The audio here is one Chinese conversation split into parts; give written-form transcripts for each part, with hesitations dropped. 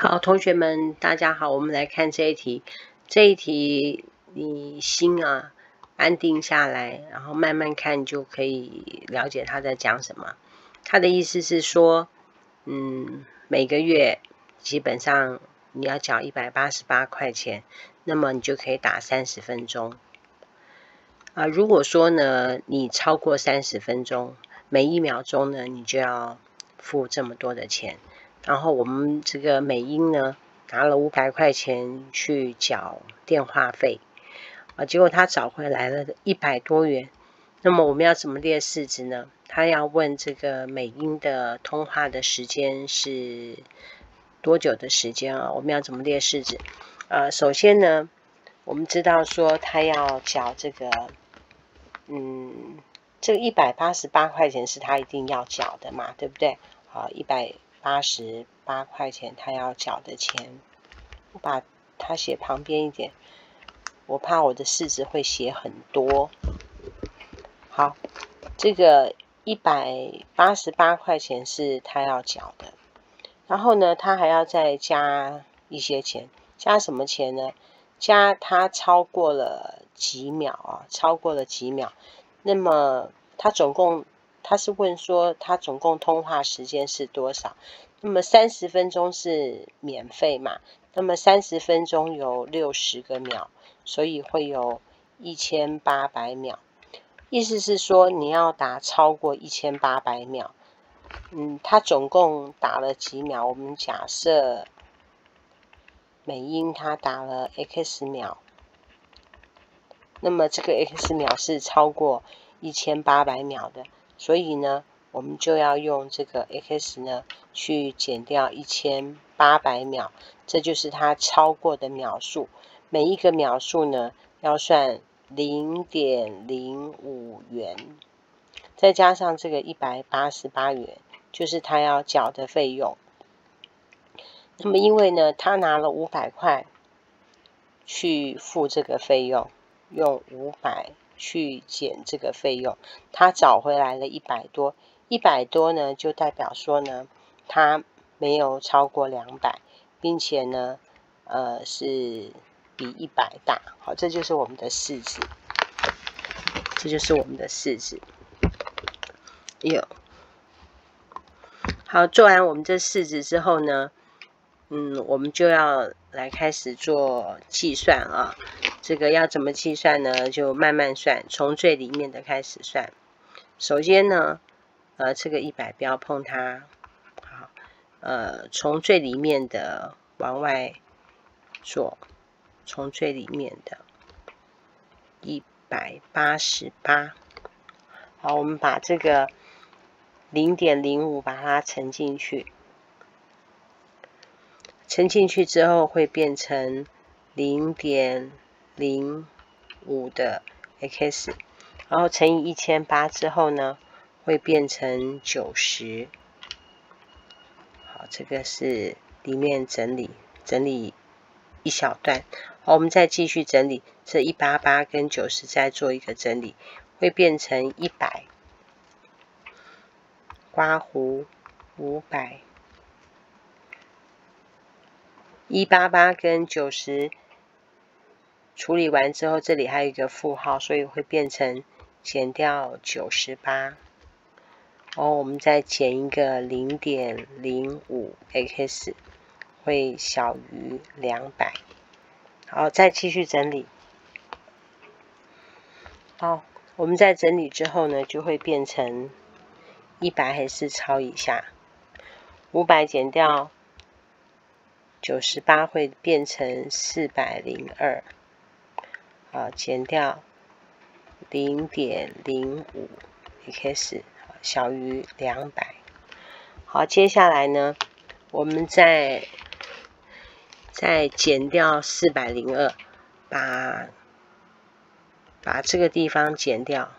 好，同学们，大家好，我们来看这一题。这一题你心安定下来，然后慢慢看，就可以了解他在讲什么。他的意思是说，每个月基本上你要缴188块钱，那么你就可以打30分钟。如果说呢，你超过30分钟，每1秒钟呢，你就要付这么多的钱。然后我们这个美英呢，拿了500块钱去缴电话费，结果他找回来了100多元。那么我们要怎么列式子呢？他要问这个美英的通话的时间是多久的时间我们要怎么列式子？首先呢，我们知道说他要缴这个，这个188块钱是他一定要缴的嘛，对不对？188块钱他要缴的钱，我把它写旁边一点，我怕我的式子会写很多。好，这个188块钱是他要缴的，然后呢，他还要再加一些钱，加什么钱呢？加他超过了几秒超过了几秒。那么他是问说他总共通话时间是多少？那么30分钟是免费嘛？那么30分钟有60个秒，所以会有1800秒。意思是说你要打超过1800秒。他总共打了几秒？我们假设美英他打了 x 秒，那么这个 x 秒是超过1800秒的，所以呢，我们就要用这个 x 呢去减掉1800秒，这就是它超过的秒数。每一个秒数呢要算0.05元，再加上这个188元，就是他要缴的费用。那么因为呢，他拿了500块去付这个费用，用500去减这个费用，他找回来了100多，100多呢就代表说呢，他没有超过200，并且呢，是比100大。好，这就是我们的式子，这就是我们的式子。好，做完我们这式子之后呢，我们就要来开始做计算这个要怎么计算呢？就慢慢算，从最里面的开始算。首先呢，这个100不要碰它，好，从最里面的往外做，从最里面的188。好，我们把这个0.05把它乘进去。乘进去之后会变成0.05的 x， 然后乘以1800之后呢，会变成90。好，这个是里面整理一小段。好，我们再继续整理，这188跟90再做一个整理，会变成100，刮弧500。188跟90处理完之后，这里还有一个负号，所以会变成减掉98。我们再减一个0.05x， 会小于200。好，再继续整理。好，我们在整理之后呢，就会变成100还是抄一下，500减掉98会变成402，减掉0.05x， 小于200。好，接下来呢，我们再减掉402，把这个地方减掉，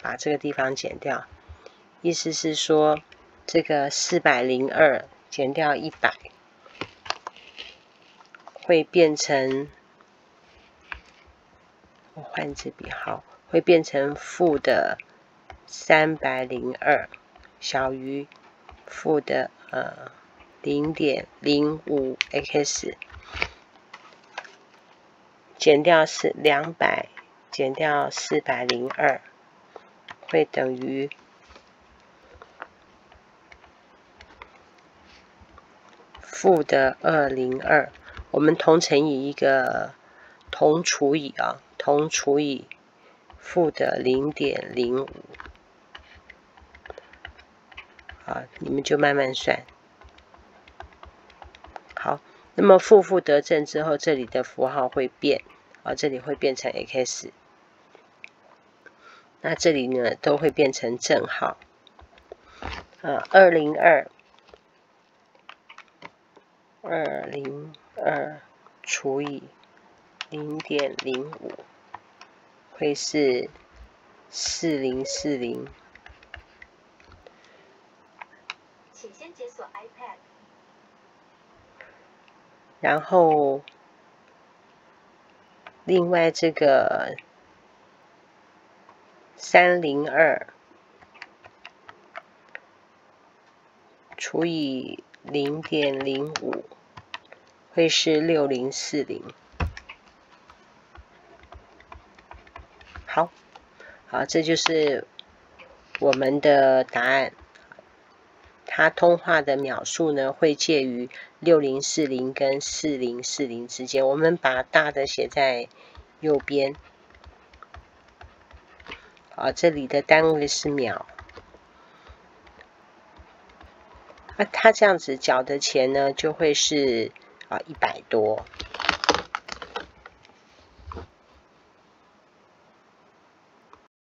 意思是说，这个402减掉100。会变成，我换支笔号，会变成负的302，小于负的 0.05x 减掉是200减掉402，会等于负的202。我们同乘以一个同除以同除以负的0.05。你们就慢慢算。好，那么负得正之后，这里的符号会变，这里会变成 x， 那这里呢都会变成正号。202除以0.05，会是4040。请先解锁 iPad。然后，另外这个302除以0.05，会是6040。好，这就是我们的答案。它通话的秒数呢，会介于6040跟4040之间。我们把大的写在右边。这里的单位是秒。它这样子缴的钱呢，就会是100多。